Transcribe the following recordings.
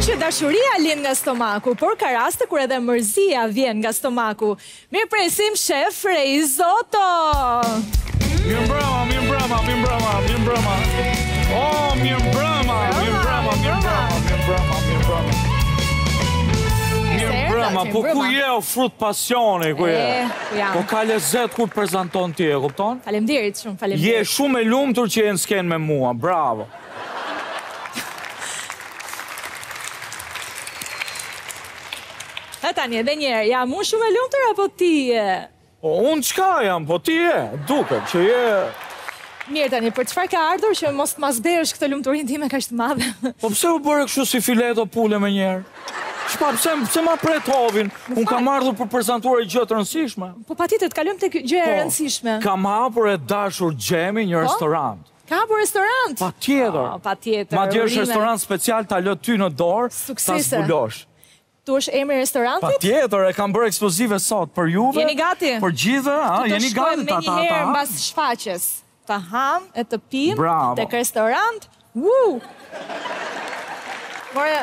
që dashuria lind nga stomaku, por ka raste kur edhe mërzia vjen nga stomaku. Mirëpresim shef Risotto. Mirëmbrëma. Oh, mirëmbrëma. Mirëmbrëma, po ku je o frut pasioni, ku je? Po ka lezet kur të prezanton ti, e kupton? Faleminderit shumë, Je faleminderit. shumë e lumtur që je në sken me mua, bravo. E tani, edhe njerë, jam unë shumë e lumtur apo ti je? O, unë qka jam, po ti je, duket që je... Mirë tani, për çfarë ka ardhur që mos të mazbehesh këtë lumturinë time kaq të madhe? Po pse u bëre kështu si fileto pule me njerë? Shpa, pse ma pret hovin? Unë kam ardhur për prezantuar gjë të rëndësishme. Po patjetër të kalojmë tek gjëja e rëndësishme. Kam hapur e dashur Gjemi një restorant. Ka hapur restorant? Patjetër. Patjetër. Madje është restorant special ta lë ty në dorë, ta Suksese. zbulosh. Tu është emri i restorantit? Patjetër, e kam bërë eksplozive sot për juve. Jeni gati? Për gjithë, jeni gati me një herë mbas shfaqjes. Ta ham e të pim Bravo. tek restorant. Woo! More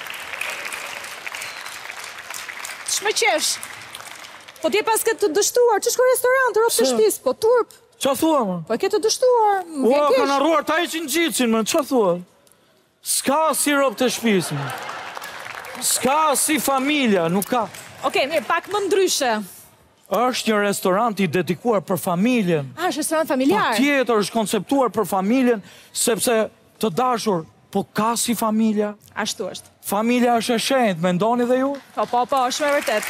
Ç'më qesh? Po ti pas ke të dështuar, ç'është ky restorant, rrobë të shtëpisë, po turp. Qa thua, më? Po e ke të dështuar. Ua, kanë arruar ta heqin gjitsin, më, qa thua? S'ka si rob të shpisë, më. S'ka si familja, nuk ka. Okej, mirë, pak më ndryshe. Është një restorant i dedikuar për familjen. Është restorant familjar. Patjetër është konceptuar për familjen, sepse të dashur, po ka si familja. Ashtu është. Familja është e shenjtë, mendoni dhe ju? Po, është me vërtet.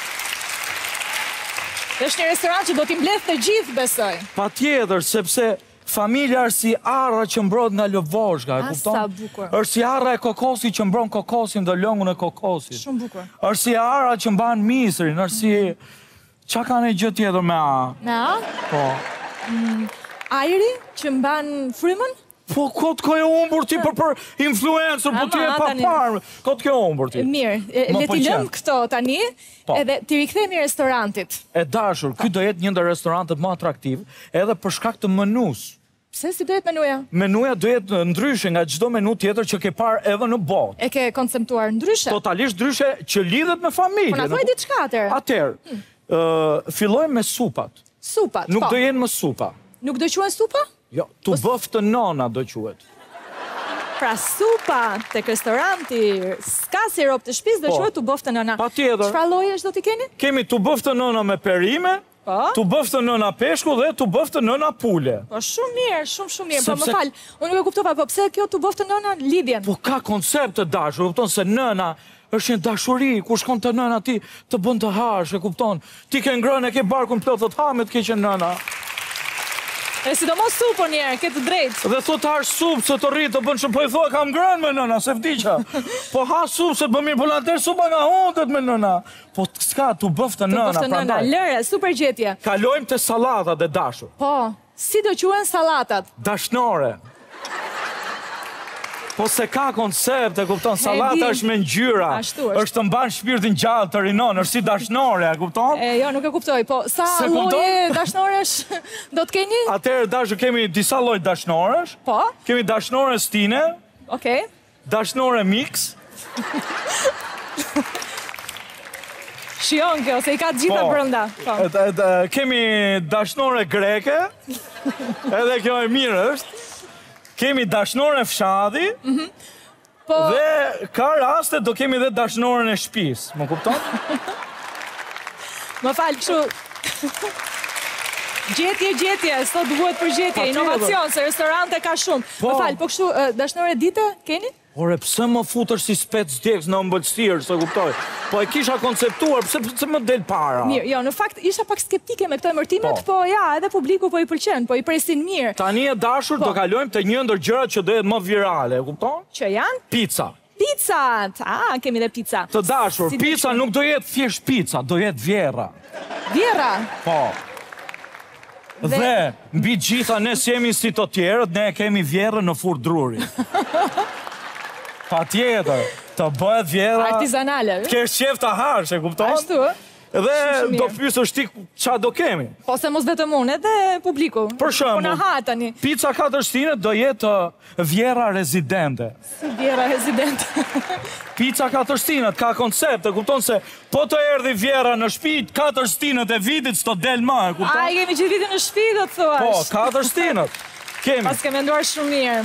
Është një restorant që do t'i mbledh të gjithë, besoj. Patjetër, sepse familja është si arra që mbrohet nga lëvozhga, e kupton? Sa bukur. Është si arra e kokosit që mbron kokosin dhe lëngun e kokosit. Shumë bukur. Është si arra që mban misrin, është si... Qa ka një gjë tjetër me a? Me a? Po. Ajri që mban frymën? Po, kot ko e umbur ti për influencer, po ti e pa parë. Kot ko e umbur ti. Mirë, le t'i lëm këto tani, edhe t'i rikthemi restorantit. E dashur, ky do jetë një ndër restorantet më atraktiv, edhe për shkak të menus. Pse si do jetë menuja? Menuja do jetë ndryshe nga çdo menu tjetër që ke parë edhe në botë. E ke konceptuar ndryshe? Totalisht ndryshe që lidhet me familje. Po na thuaj diçka atëherë. Atëherë, fillojmë me supat. Supat, po. Nuk do jenë më supa. Nuk do quhen supa? Jo, tu bëf të nona do quhet. Pra supa tek restoranti, s'ka si rob të shtëpisë, do quhet tu bëf të nona. Patjetër. Çfarë llojesh do t'i keni? Kemi tu bëf të nona me perime, tu bëf të nona peshku dhe tu bëf të nona pule. Po shumë mirë, shumë mirë. Po më fal, unë nuk e kuptova, po pse kjo tu bëf të nona lidhjen? Po ka koncept të dashur, kupton se nëna është një dashuri, ku shkon të nëna ti të bën të hash, e kupton? Ti ke ngrënë, e ke barkun plot të hamet, ke që nëna. E sidomos supën njerë, ke të drejtë. Dhe thot hash supë se të rritë të bënë shumë, po i thua kam ngrënë me nëna, se vdiqa. Po hash supë se të bëmirë, po later supa nga hundet me nëna. Po s'ka, tu bëf të nëna, prandaj. Lëre, super gjetje. Kalojmë të salatat e dashur. Po, si do quhen salatat? Dashnore. Po se ka koncept, e kupton, salata është me ngjyra. Është të mban shpirtin gjallë të rinon, është si dashnore, e kupton? Jo, nuk e kuptoj, po sa lloje dashnoresh do të keni? Atëherë dashur kemi disa lloj dashnoresh. Po. Kemi dashnore stine. Okej. Dashnore mix. Shion kjo, se i ka gjitha brenda. Kemi dashnore greke. Edhe kjo e mirë është. Kemi dashnore fshati, dhe ka raste do kemi dhe dashnoren e shtëpisë, më kupton? Më falë, kështu... Gjetje, sot duhet për gjetje, inovacion, se restorante ka shumë. Më falë, po kështu dashnore dite, keni? Ore, pse më futër si spec djekës në ëmbëlsirë, se kuptoj? Po e kisha konceptuar, pse më del para? Mirë, jo, në fakt, isha pak skeptike me këto emërtimet, po ja, edhe publiku po i pëlqen, po i presin mirë. Tani e dashur, do kalojmë të një ndër gjërat që do jetë më virale, e kupton? Që janë? Pica. Picat! Kemi dhe pica. Të dashur, pica nuk do jetë thjesht pica, do jetë vjera. Vjera? Po. Dhe, mbi gjitha, ne s'jemi si të tjerët, ne kemi vjerën në furrë druri. Pa tjetër, të bëhet vjera... Artizanale. Kesh qef të hash, e kupton? Ashtu, Dhe do pyesësh ti ç'a do kemi. Po se mos vetëm unë, edhe publiku. Për shembull, po na ha tani. Pica 4 stine do jetë Vjera Residente. Si Vjera Residente. Pica 4 stinët ka koncept, e kupton se po të erdhi Vjera në shtëpi, 4 stinët e vitit s'to del më, e kupton? A, kemi gjithë vitin në shtëpi, do të thuash. Po, 4 stinët. Kemi. Pas ke menduar shumë mirë.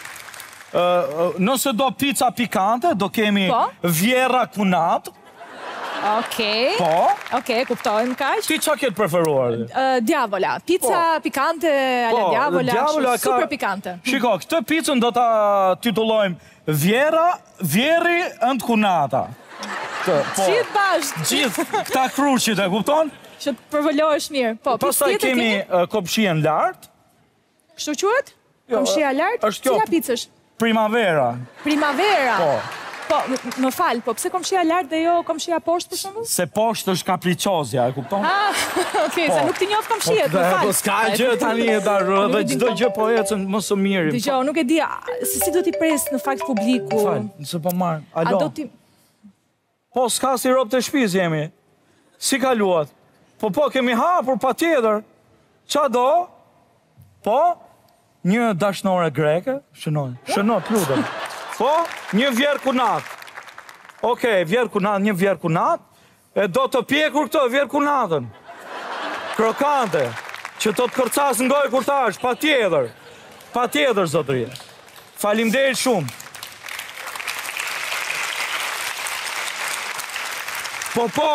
Nëse do pica pikante, do kemi Vjera Kunat. Okej. Po. Okej, kuptojmë kaq. Ti ç'a ke preferuar? Diavola. Pizza pikante alla diavola, super pikante. Shiko, këtë picën do ta titullojmë Vjeri and Kunata. Gjithë bashkë. Gjithë këta kruqit, e kupton? Që të përvolohesh mirë. Po, pastaj kemi kopshien lart. Kështu quhet? Kopshia lart? Cila picë është? Primavera. Primavera? Po. Po, më fal, po pse komshia lart dhe jo komshia poshtë për shembull? Se poshtë është kapriçozja, e kupton? Okej, se nuk ti njoh komshiet, më fal. Po s'ka gjë tani e darë, dhe çdo gjë po ecën më së miri. Dgjoj, nuk e di se si do t'i pres në fakt publiku. Fal, nëse po marr. Alo. A do ti Po s'ka si rob të shtëpisë jemi. Si kaluat? Po kemi hapur patjetër. Ç'a do? Po? Një dashnore greke, shënoj, lutem. Po, një vjerë kunat. Okej, vjerë kunat, një vjerë kunat. E do të pjekur këto vjerë kunatën. Krokante, që të kërcas në gojë kur tash, pa tjetër. Pa tjetër, zotëri. Faleminderit shumë. Po,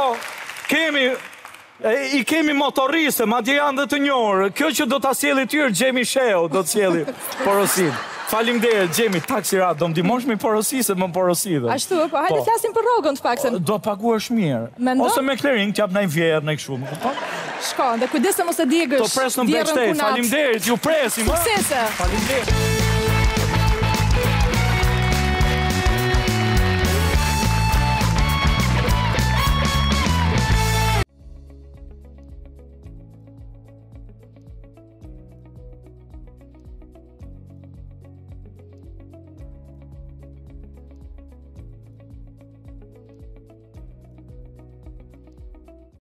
i kemi motoriste, ma dje janë dhe të njërë. Kjo që do të asjeli tyrë, Gjemi Sheo, do të sjeli porosin. Faleminderit, Gjemi, taksirat, do më dimosh mi porosi se më porosi dhe. Ashtu, po, hajde flasim për rrogën të paksen. Do paguash mirë. Ose me klerin, t'jap në vjerë, në këshu, më kupon? Shko, dhe kujdese mos e digësh. Do pres në backstage, faleminderit, ju presim. Suksese. Faleminderit.